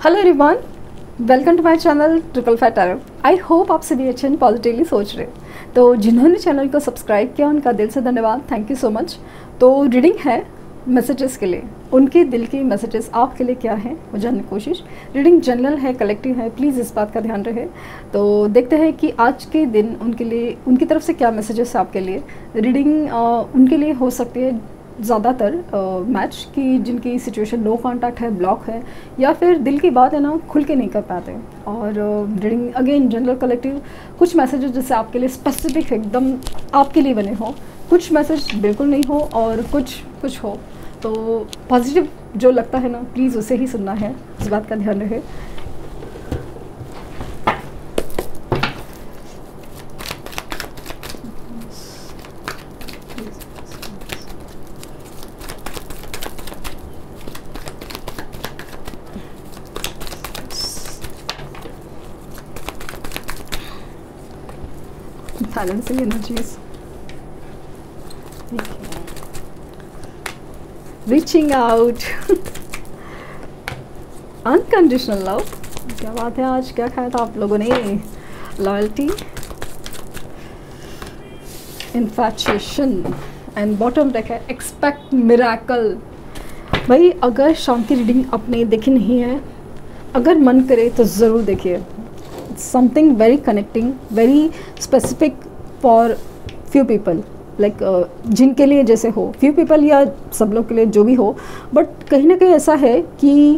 Hello everyone, welcome to my channel triple five tarot. I hope आप सभी अच्छे and positively सोच रहे हैं। तो जिन्होंने चैनल को सब्सक्राइब किया उनका दिल से धन्यवाद, थैंक यू सो मच। तो रीडिंग है मैसेजेस के लिए, उनके दिल के मैसेजेस आपके लिए क्या हैं वो जानने की कोशिश। रीडिंग जनरल है, कलेक्टिव है, प्लीज़ इस बात का ध्यान रहे। तो देखते हैं कि आज के दिन उनके लिए, उनकी तरफ से क्या मैसेजेस है आपके लिए। रीडिंग उनके लिए हो सकती है ज़्यादातर मैच की जिनकी सिचुएशन नो कांटेक्ट है, ब्लॉक है, या फिर दिल की बात है ना खुल के नहीं कर पाते। और रीडिंग अगेन जनरल कलेक्टिव, कुछ मैसेजेस जैसे आपके लिए स्पेसिफिक एकदम आपके लिए बने हो, कुछ मैसेज बिल्कुल नहीं हो और कुछ हो। तो पॉजिटिव जो लगता है ना प्लीज़ उसे ही सुनना है, इस बात का ध्यान रहे। Balancing energies, reaching out, unconditional love, क्या बात है। आज क्या खाया था आप लोगों ने? Loyalty, infatuation and bottom deck है एक्सपेक्ट मिरेकल। भाई अगर शाम की रीडिंग आपने देखी नहीं है, अगर मन करे तो ज़रूर देखिए। Something very connecting, very specific for few people, like जिनके लिए जैसे हो, फ्यू पीपल या सब लोग के लिए जो भी हो, बट कहीं ना कहीं ऐसा है कि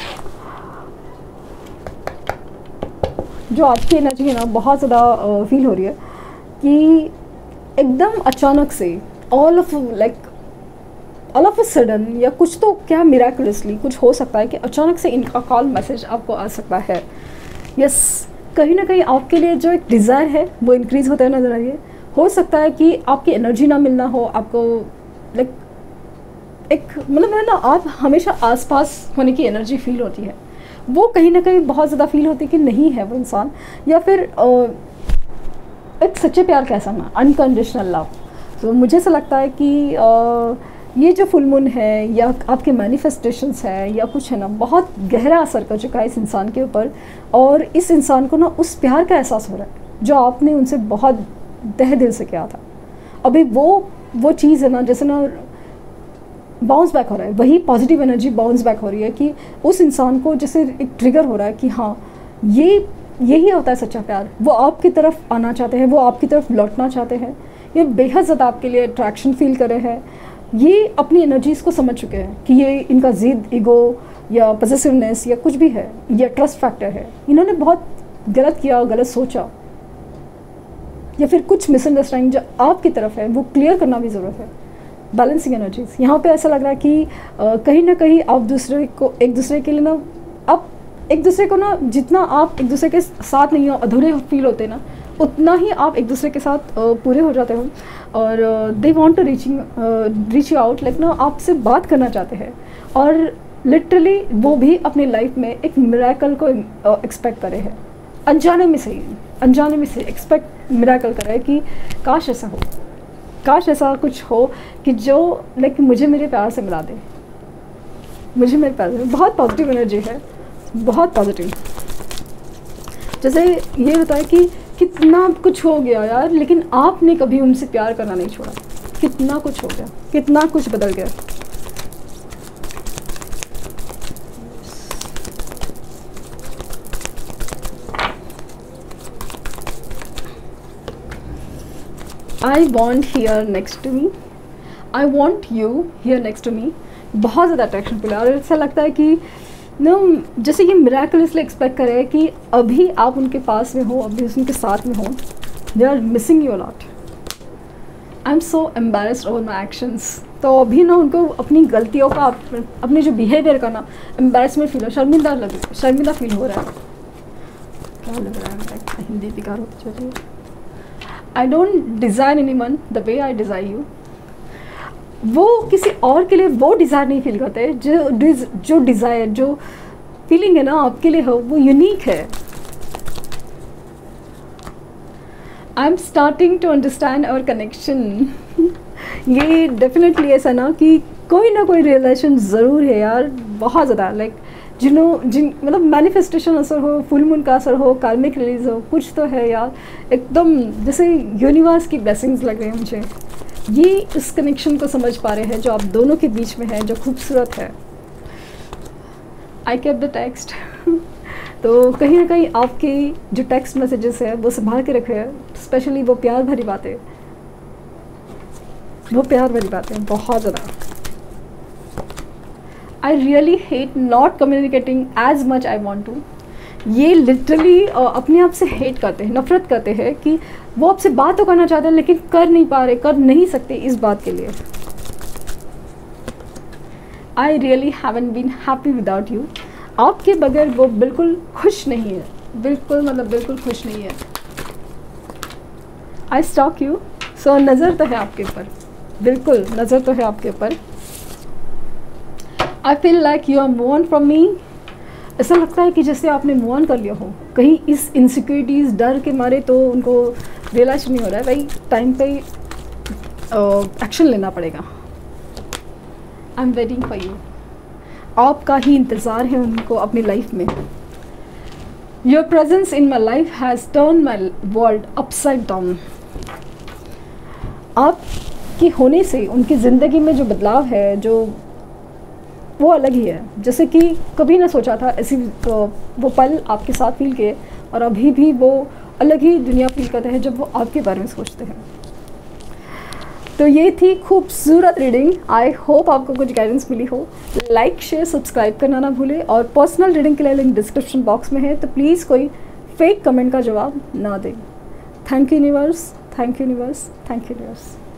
जो आपकी एनर्जी है ना बहुत ज़्यादा फील हो रही है कि एकदम अचानक से ऑल ऑफ अ सडन, या कुछ तो क्या मिराकुलसली कुछ हो सकता है कि अचानक से इनका कॉल मैसेज आपको आ सकता है। यस, कहीं ना कहीं आपके लिए जो एक डिज़ायर है वो इंक्रीज़ होता है नज़र आ रही है। हो सकता है कि आपकी एनर्जी ना मिलना हो, आपको लाइक एक मतलब है ना, आप हमेशा आसपास होने की एनर्जी फील होती है, वो कहीं ना कहीं बहुत ज़्यादा फील होती है कि नहीं है वो इंसान, या फिर एक सच्चे प्यार का एहसास, अनकंडीशनल लव। तो मुझे ऐसा लगता है कि ये जो फुल मून है या आपके मैनिफेस्टेशंस है या कुछ है ना, बहुत गहरा असर कर चुका है इस इंसान के ऊपर, और इस इंसान को ना उस प्यार का एहसास हो रहा है जो आपने उनसे बहुत तहे दिल से किया था। अभी वो चीज़ है ना, जैसे ना बाउंस बैक हो रहा है, वही पॉजिटिव एनर्जी बाउंस बैक हो रही है कि उस इंसान को जैसे एक ट्रिगर हो रहा है कि हाँ यही होता है सच्चा प्यार। वो आपकी तरफ आना चाहते हैं, वो आपकी तरफ लौटना चाहते हैं, ये बेहद ज़्यादा आपके लिए अट्रैक्शन फील कर रहे हैं। ये अपनी एनर्जीज़ को समझ चुके हैं कि ये इनका ज़िद, ईगो या पॉसेसिवनेस या कुछ भी है, या ट्रस्ट फैक्टर है। इन्होंने बहुत गलत किया, गलत सोचा, या फिर कुछ मिसअंडरस्टैंडिंग जो आपकी तरफ है वो क्लियर करना भी ज़रूरत है। बैलेंसिंग एनर्जीज़ यहाँ पे ऐसा लग रहा है कि कहीं ना कहीं आप एक दूसरे के लिए ना, आप एक दूसरे को ना, जितना आप एक दूसरे के साथ नहीं हो, अधूरे फील होते ना, उतना ही आप एक दूसरे के साथ पूरे हो जाते हो। और they want to reach out, like ना आपसे बात करना चाहते हैं, और लिटरली वो भी अपनी लाइफ में एक मिरेकल को एक्सपेक्ट करे हैं। अनजाने में से एक्सपेक्ट मिरेकल करे कि काश ऐसा हो, काश ऐसा कुछ हो कि जो लाइक मुझे मेरे प्यार से मिला दे, मुझे मेरे प्यार से। बहुत पॉजिटिव एनर्जी है, बहुत पॉजिटिव। जैसे ये होता है कि कितना कुछ हो गया यार, लेकिन आपने कभी उनसे प्यार करना नहीं छोड़ा। कितना कुछ हो गया, कितना कुछ बदल गया। I want here next to me, I want you here next to me. बहुत ज़्यादा अट्रैक्शन फील है, और ऐसा लगता है कि नो जैसे ये मिरेकल इसलिए एक्सपेक्ट करे कि अभी आप उनके पास में हो, अभी उनके साथ में हो। They are missing you lot. I am so embarrassed over my actions. तो अभी ना उनको अपनी गलतियों का, अपने जो बिहेवियर का ना एम्बेरसमेंट फील हो, शर्मिंदा फील हो रहा है। क्या लग रहा है, हिंदी बेकार होती चलिए। I don't desire anyone the way I desire you. वो किसी और के लिए वो डिज़ायर नहीं फील करते, जो डिज़ायर, जो फीलिंग है ना आपके लिए हो, वो यूनिक है। I am starting to understand our connection. ये डेफिनेटली ऐसा ना कि कोई ना कोई रिलेशन ज़रूर है यार, बहुत ज़्यादा। लाइक जिन मतलब मैनिफेस्टेशन असर हो, फुल मून का असर हो, कार्मिक रिलीज हो, कुछ तो है यार। एकदम जैसे यूनिवर्स की ब्लेसिंग्स लग रहे हैं मुझे। ये इस कनेक्शन को समझ पा रहे हैं जो आप दोनों के बीच में है, जो खूबसूरत है। I keep the text. तो कहीं ना कहीं आपके जो टेक्स्ट मैसेजेस है वो संभाल के रखे हैं, स्पेशली वो प्यार भरी बातें, वो प्यार भरी बातें बहुत ज़्यादा। I really hate not communicating as much I want to. ये लिटरली अपने आप से हेट करते हैं, नफरत करते हैं कि वो आपसे बात तो करना चाहते हैं लेकिन कर नहीं पा रहे, कर नहीं सकते इस बात के लिए। I really haven't been happy without you. आपके बगैर वो बिल्कुल खुश नहीं है, बिल्कुल मतलब बिल्कुल खुश नहीं है। आई स्टॉक यू। सो नज़र तो है आपके ऊपर, बिल्कुल नज़र तो है आपके ऊपर। I feel like you are move on from me. ऐसा लगता है कि जैसे आपने मूव ऑन कर लिया हो। कहीं इस इनसिक्योरिटीज़ डर के मारे तो उनको रियलाइज नहीं हो रहा है भाई, टाइम पे एक्शन लेना पड़ेगा। I am waiting for you. आपका ही इंतज़ार है उनको अपनी लाइफ में। Your presence in my life has turn my world upside down. आपके होने से उनकी ज़िंदगी में जो बदलाव है, जो वो अलग ही है। जैसे कि कभी ना सोचा था ऐसी वो पल आपके साथ फील किए, और अभी भी वो अलग ही दुनिया फील करते हैं जब वो आपके बारे में सोचते हैं। तो ये थी खूबसूरत रीडिंग। आई होप आपको कुछ गाइडेंस मिली हो। लाइक शेयर सब्सक्राइब करना ना भूलें, और पर्सनल रीडिंग के लिए लिंक डिस्क्रिप्शन बॉक्स में है, तो प्लीज़ कोई फेक कमेंट का जवाब ना दें। Thank you universe, thank you universe, thank you universe.